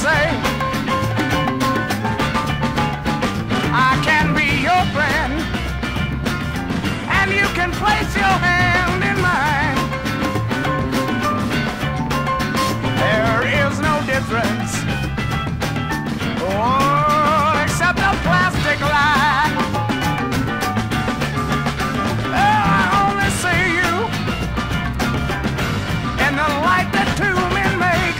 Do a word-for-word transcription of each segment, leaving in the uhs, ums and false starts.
say I can be your friend, and you can place your hand in mine. There is no difference, oh, except a plastic lie. Oh, I only see you in the light that two men make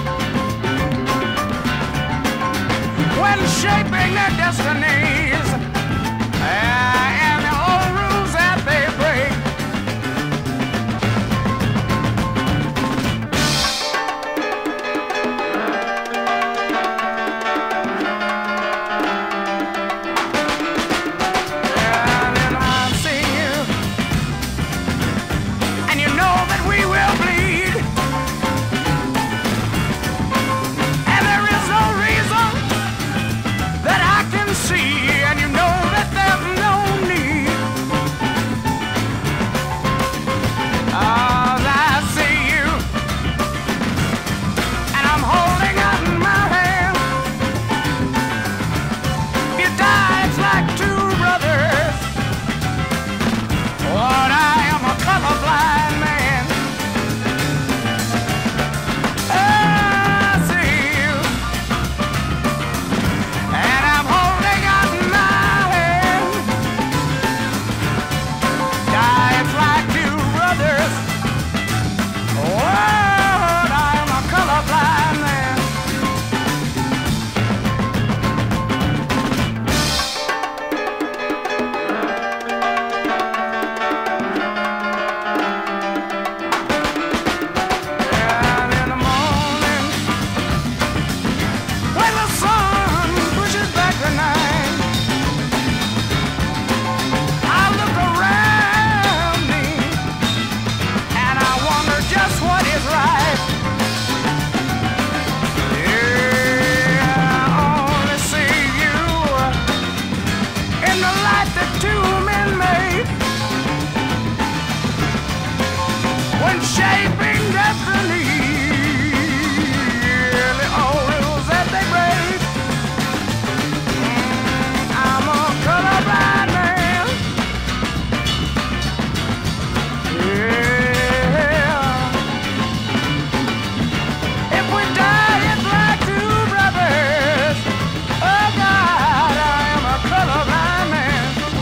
when shaping their destinies, uh, and the old rules that they break. And then I see you, and you know that we will bleed, and there is no reason that I can see, and you know that there's no need. As I see you, and I'm holding out my hand. If you die, it's like two brothers. Lord, I am a colorblind man. I see you, and I'm holding out my hand. Die, it's like two brothers. Lord, I am a colorblind man. And in the morning, when the sun pushes back the night, I look around me and I wonder just what is right. Yeah, I only see you in the light that two men made when shaping destiny. Yeah, the old rules that they break. Mm, I'm a colorblind man. Yeah. If we die, it's like two brothers. Oh God, I am a colorblind man.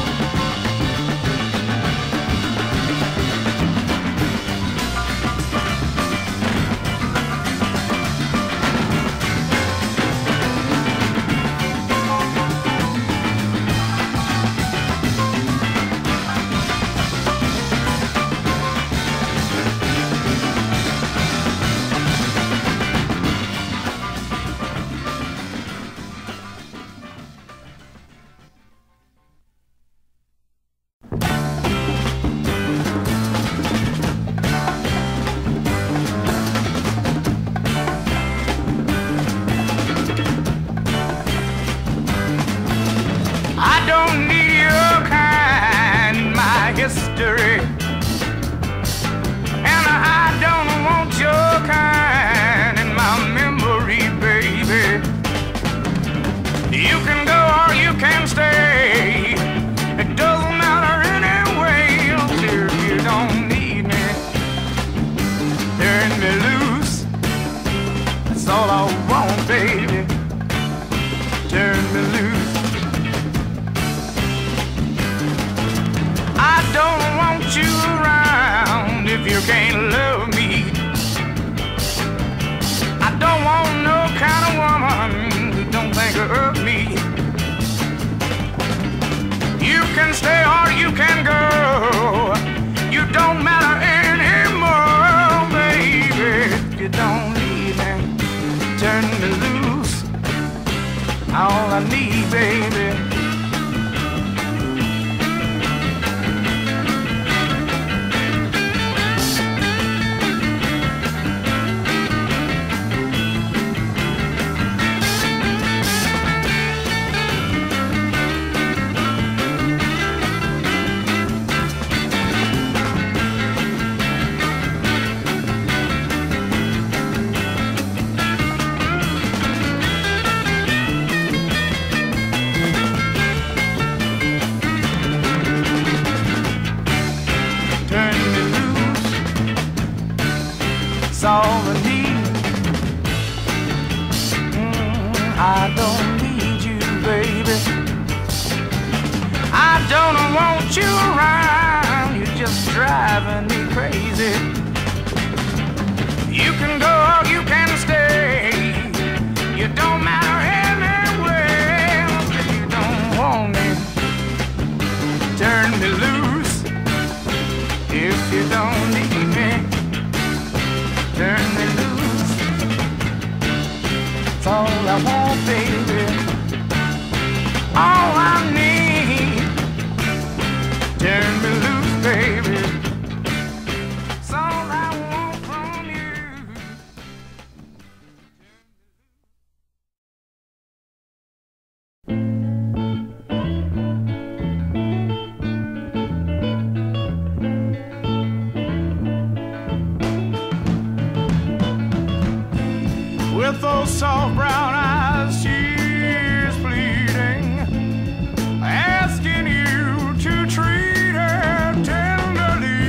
I don't need your kind, my history, and I don't want your kind in my memory, baby. You can go or you can stay. It doesn't matter anyway. Until you don't need me, turn me loose. That's all I want, baby. Turn me loose. I don't want you around if you can't love me. I don't want no kind of woman who don't think of me. You can stay or you can go. You don't matter anymore, baby. You don't need me. Turn me loose. All I need, baby. don't need you, baby. I don't want you around, you're just driving me crazy. You can go or you can stay, you don't matter anyway. If you don't want me, turn me loose. If you don't need me, turn me loose. That's all I want, baby, all I need. Turn me loose, baby. That's all I want from you. With those soft brown eyes, she's pleading, asking you to treat her tenderly.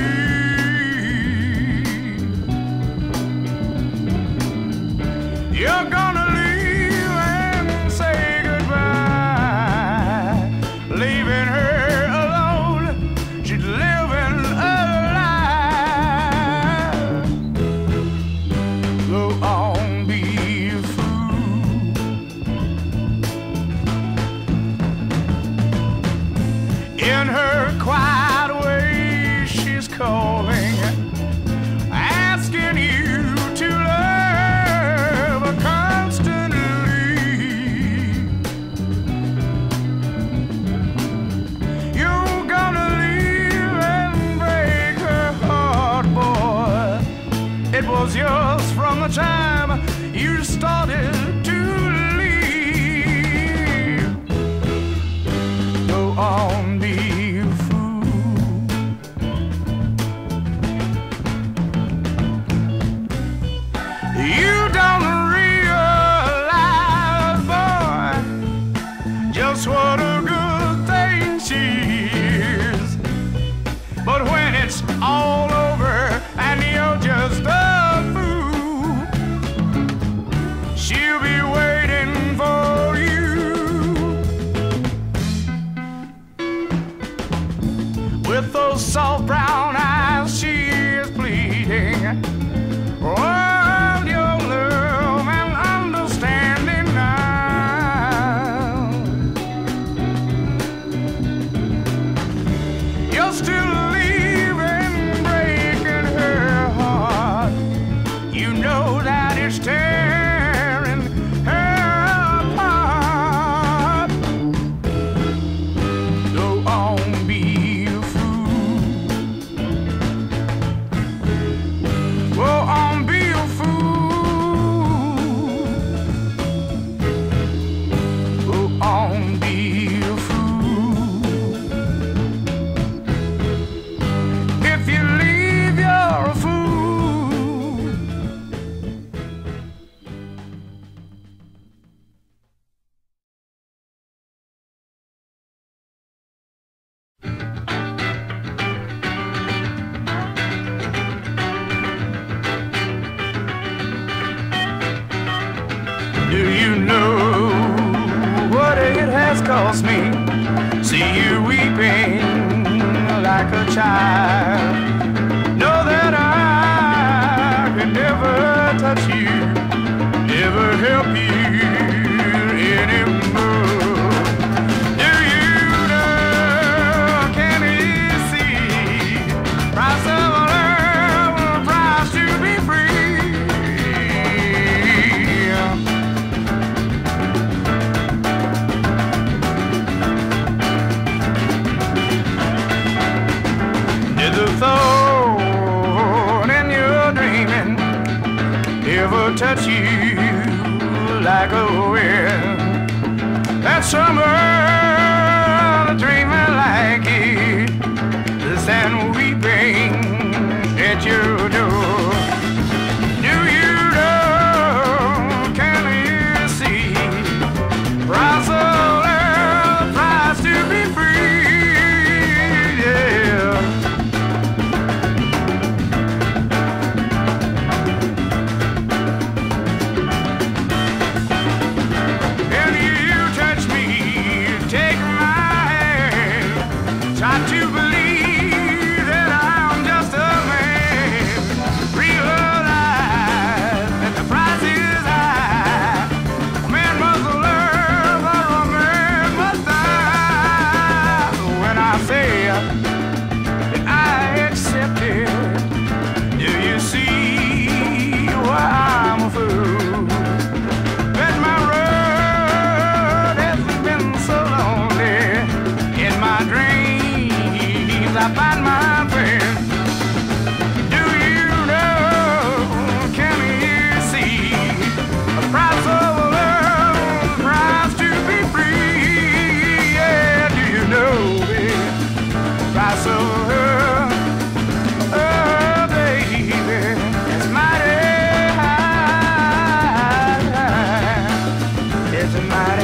You're gonna leave and say goodbye, leaving her alone. She's living a lie. Go on, be a fool. In her quiet way, she's calling, asking you to love her constantly. You're gonna leave and break her heart, boy. It was yours from the time you started to leave. Go on, be a fool. You don't realize, boy, just what a good thing she is. But when it's all over and you're just a fool, she'll be waiting for you. With those soft brown eyes, she is pleading, want your love and understanding now. You're still leaving, breaking her heart. You know that it's tearing her apart. Go on, be a fool. Go on, be a fool. Go on, be a fool. If you leave, you're a fool. Do you know what it has cost me? See you weeping like a child. Know that I could never touch you, never help you anymore. Do you know, can you see, price of love, price to be free? Did the thought in your dreaming ever touch you like a wind? That summer, dreaming like it, stand weeping at your door. Do you know, can you see, price of love, price to be free? Yeah. And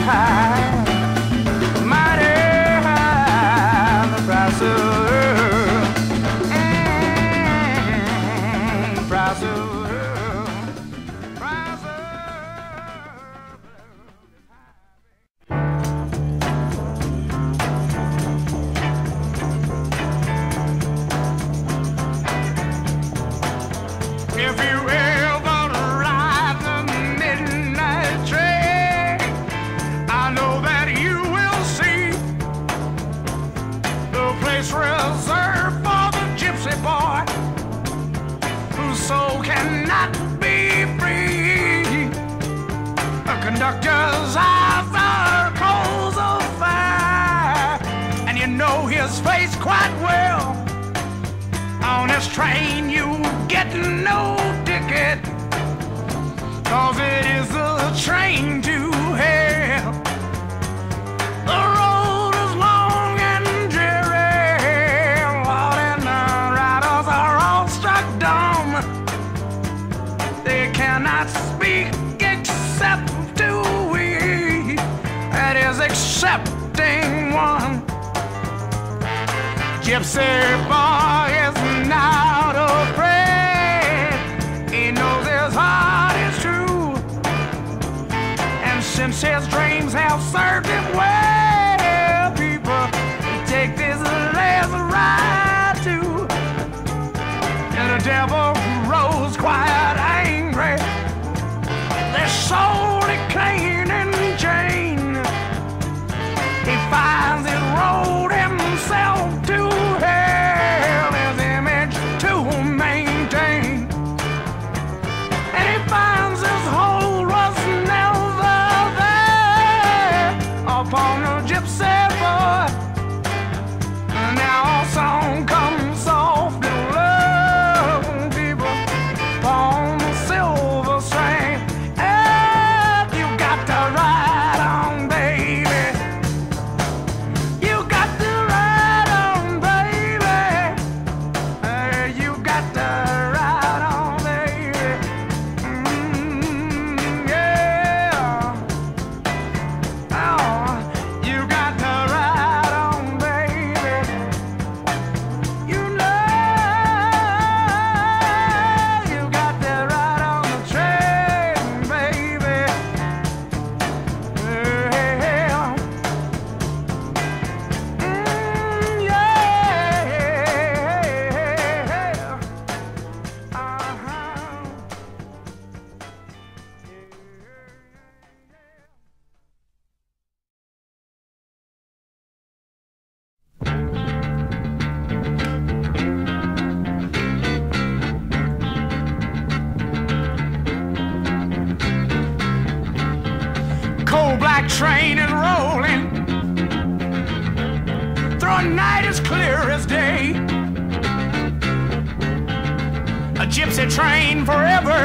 high, mighty high, the price of mm, price of price of if you ever ride the midnight train, I know that you will see the place reserved for the gypsy boy whose soul cannot be free. The conductor's eyes are coals of fire, and you know his face quite well. On this train you get no ticket, 'cause it is a train to hell. The road is long and dreary, Lord, and the riders are all struck dumb. They cannot speak except to we, that is accepting one. Gypsy boy is not afraid, he knows his heart is true, and since his dreams have served him well, people take this last ride too. And the devil rose quite angry, their soul decaying in chain. He finds it rode himself to hell, his image to maintain, and he finds his hold was never there upon the gypsy boy. Now a song comes soft and low, people upon the silver string, and you got to ride on, baby. You got to ride on, baby. Uh, you got to ride on, baby. Mm, yeah. Oh, you got to ride on, baby. You know you got to ride on the train, baby. Yeah. Mm, yeah. Uh-huh. Cold black train is rolling through a night as clear as day. A gypsy train forever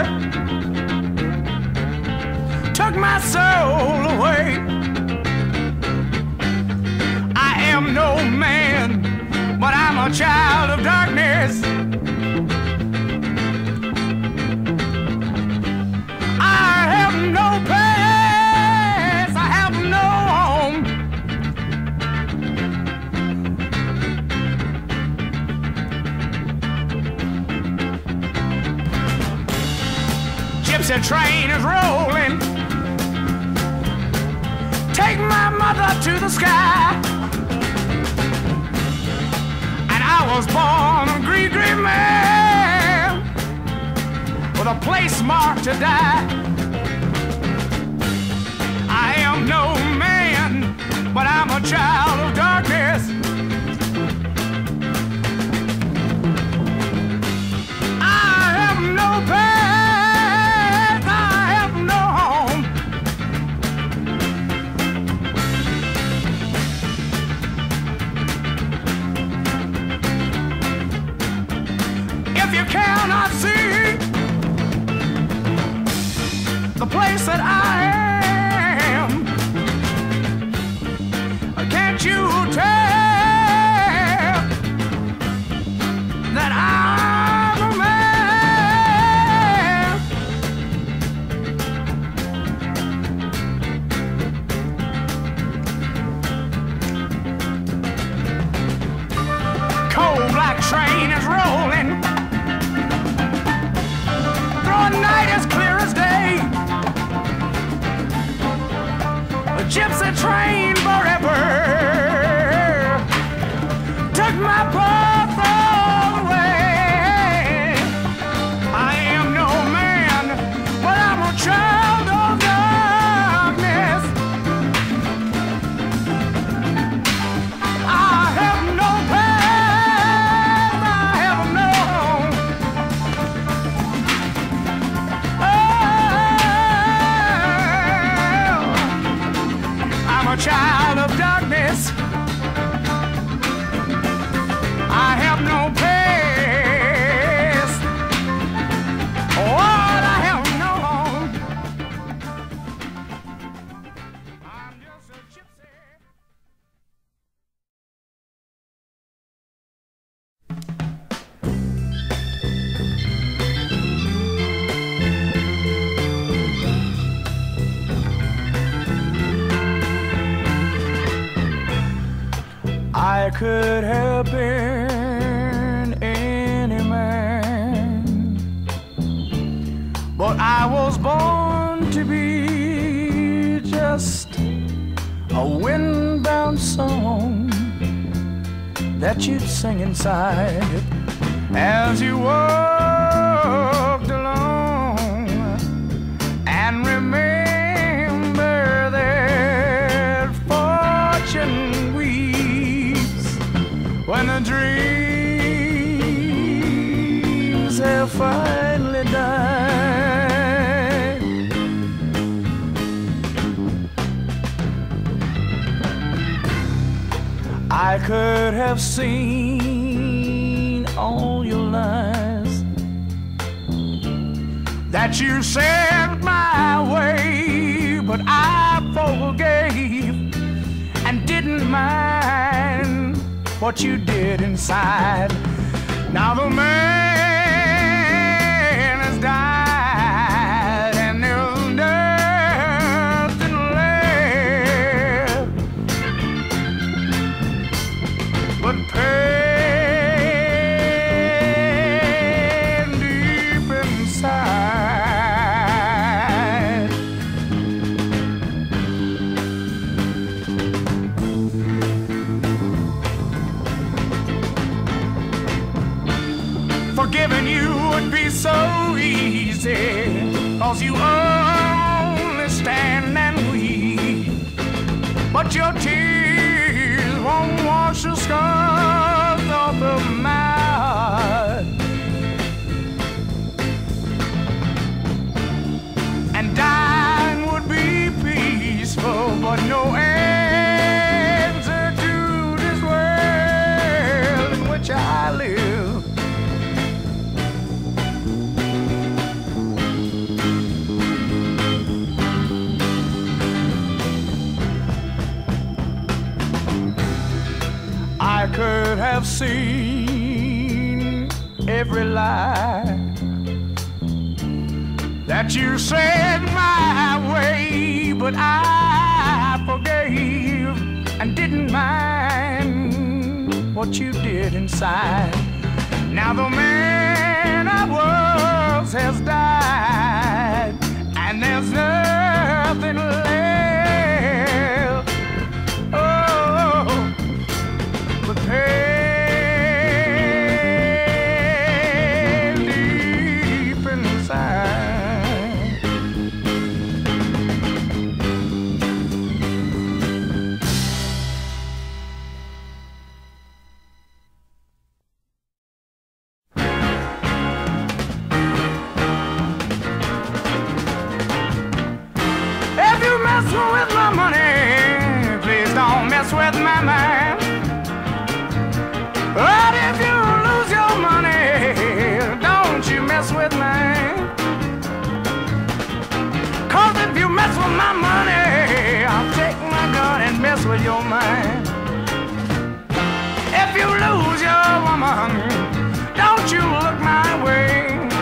took my soul away. I am no man, but I'm a child of darkness. I have no place, I have no home. Gypsy train is rolling, take my mother to the sky. And I was born a green, green man with a place marked to die. I am no man, but I'm a child of darkness. I have no place, I have no home. If you cannot see the place that I am, can't you tell that I'm a man? gypsy train forever took my path all the way. I am no man, but I'm a child of darkness. I have no past, I have no home. Oh, I'm a child of darkness. I have no past. Oh, I have no home. I'm just a gypsy. I could have been any man, but I was born to be just a windbound song that you'd sing inside as you walked along. And remember that fortune weaves when the dreams have finally died. I could have seen all your lies that you sent my way, but I forgave and didn't mind what you did inside. Now the man has died and there's nothing left but pain deep inside. Forgiving you would be so easy, 'cause you only stand and weep, but your tears won't wash the scars off of my heart. And dying would be peaceful, but no answer to this world in which I live. I could have seen every lie that you said my way, but I forgave and didn't mind what you did inside. Now the man I was has died, and there's nothing left. Oh, but pain deep inside. If you mess with my money, please don't mess with my mind. But if you lose your money, don't you mess with mine. 'Cause if you mess with my money, I'll take my gun and mess with your mind. If you lose your woman, don't you look my way.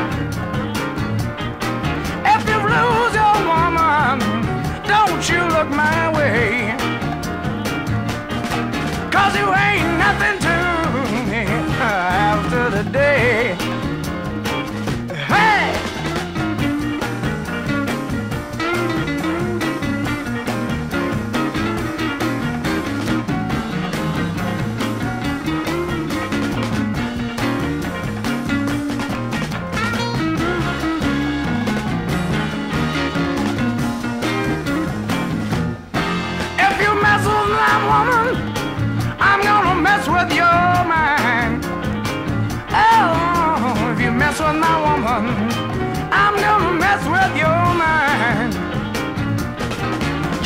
If you lose your woman, don't you look my way. 'Cause you ain't nothing to me after the day. Hey!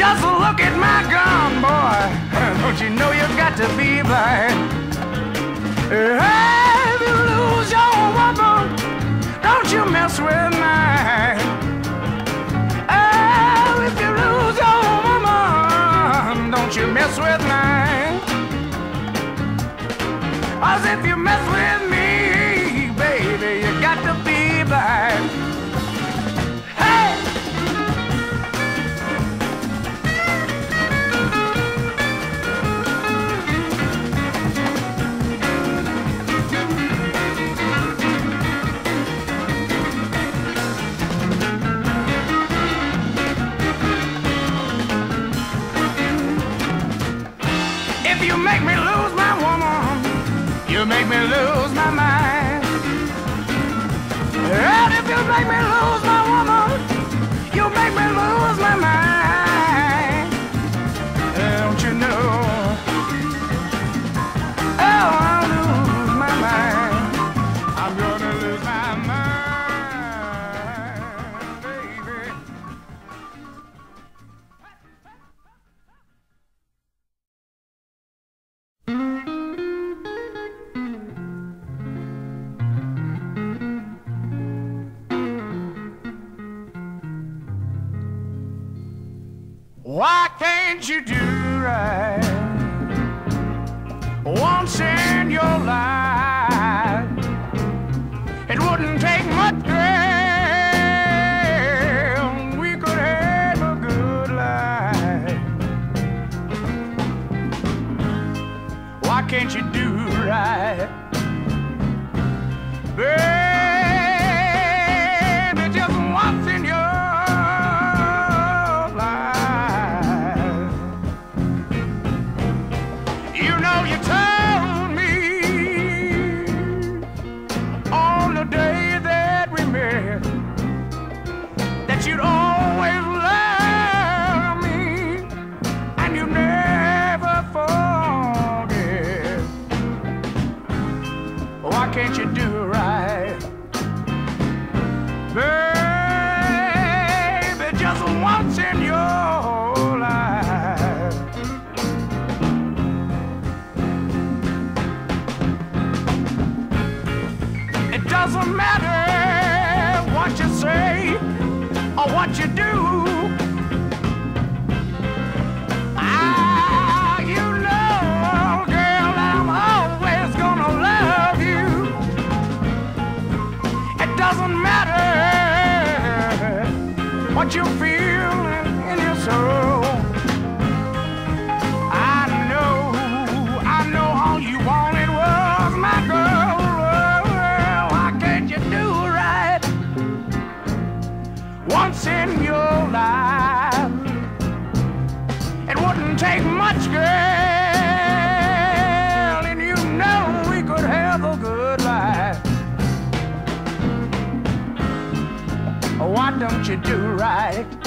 Just look at my gun, boy. Don't you know you got to be blind? If you lose your woman, don't you mess with mine. Oh, if you lose your woman, don't you mess with mine. 'Cause if you mess with me, baby, you got to be blind. Hey! If you make me lose my woman, you make me lose my mind. And if you make me lose my woman, you make me lose my mind. Don't you know? Oh, I'll lose my mind. I'm gonna lose my mind, baby. Why can't you do right once in your life? It wouldn't take much, girl. We could have a good life. Why can't you do right, baby? Just once in your you'd always love me, and you never forget. Why can't you do right, baby, just once in your life? It doesn't matter what you say or what you do. Ah, you know, girl, I'm always gonna love you. It doesn't matter what you feel in, in your soul. I know, I know all you wanted was my girl. Well, why can't you do right once in your life? It wouldn't take much, girl, and you know we could have a good life. Why don't you do right?